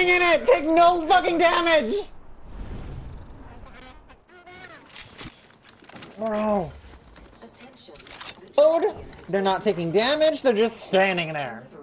standing in it! Take no fucking damage! Bro. They're not taking damage, they're just standing there.